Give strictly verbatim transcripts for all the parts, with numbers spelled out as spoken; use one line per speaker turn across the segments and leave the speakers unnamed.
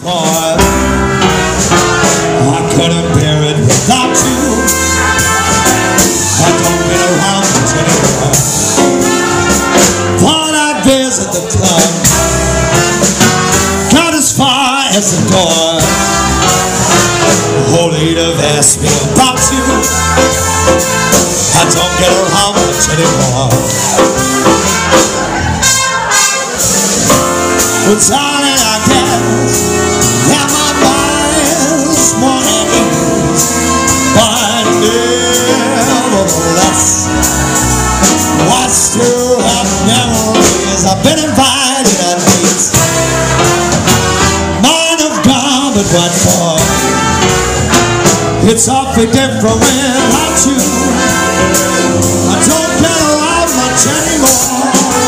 Boy, I couldn't bear it without you. I don't get around much anymore. Thought I'd visit the club, got as far as the door. Whole he'd have asked me about you. I don't get around much anymore. Well, darling, I guess that my mind's more at ease, but nevertheless, I still have memories. I've been invited on dates, mine have gone, but what for? It's awfully different without you. I don't get around much anymore.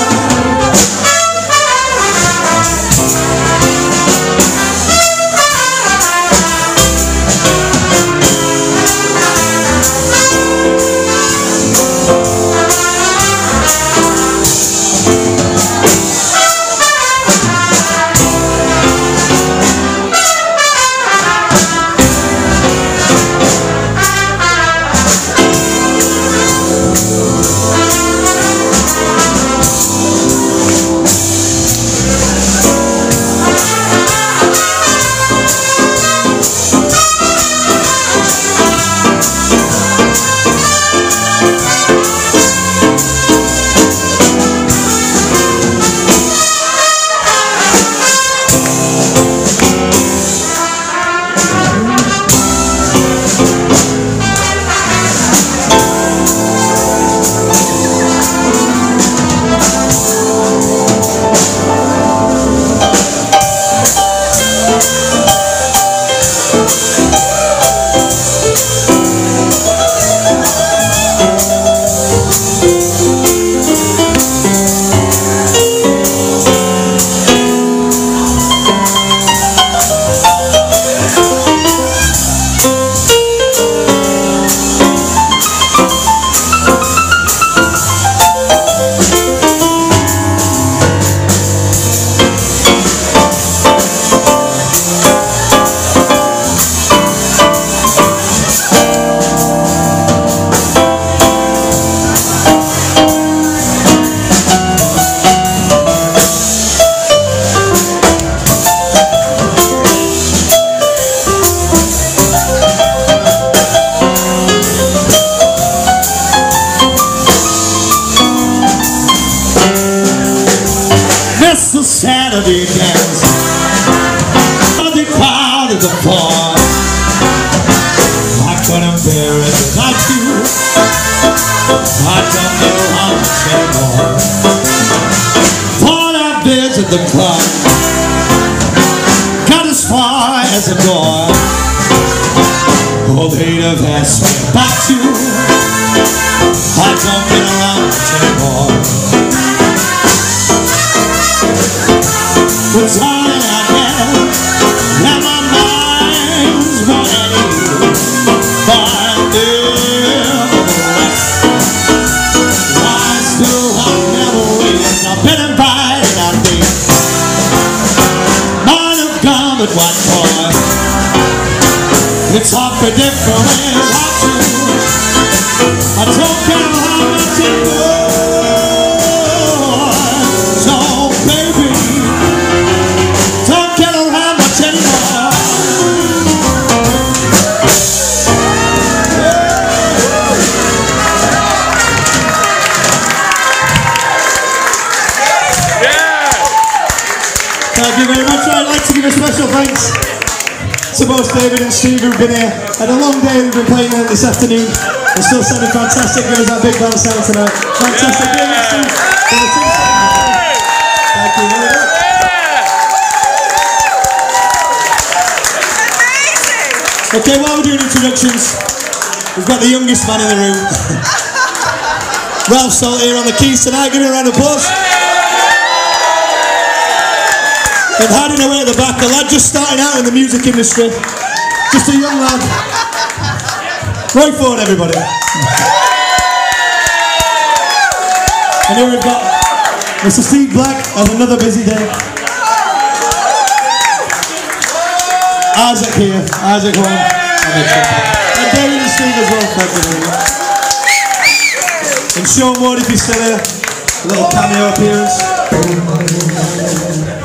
It's a Saturday dance, the crowd is a bar. I couldn't bear it without you. I don't know how much anymore. Thought I'd visit the club, got as far as the door. Oh, they'd have asked me about you. I don't get around much anymore. But darling, I guess that my mind's more at ease, but nevertheless, I still have memories. I've been invited on dates, mine have gone, but what for? It's awfully different without you. I don't care how much it goes. So baby, don't get around much anymore.
Yeah.
Thank you very much. I'd like to give a special thanks to both David and Steve who've been here. Had a long day, we've been playing it this afternoon. They're still sounding fantastic. Give us that big band sound tonight. Fantastic.
Yeah.
David and Steve. Thank you very much. Okay, while we're doing introductions, we've got the youngest man in the room. Ralph Salt here on the keys tonight. Give him a round of applause. And hiding away at the back, a lad just starting out in the music industry. Just a young lad. Roy Horne, everybody. And here we've got Mister Steve Black on another busy day. Isaac here, Isaac Horne. And David and Steve as well. Thank you very much. And Sean Ward, if you're still here, a little cameo appearance.